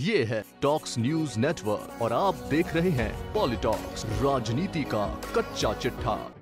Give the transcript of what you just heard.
ये है talks news network और आप देख रहे हैं पॉलिटॉक्स, राजनीति का कच्चा चिट्ठा।